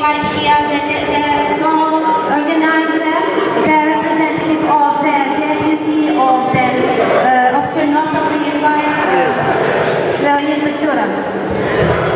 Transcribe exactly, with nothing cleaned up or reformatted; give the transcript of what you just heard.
invite here the, the, the organizer, the representative of the deputy of the uh, of Chernobyl. We invite uh, Leonid Batura.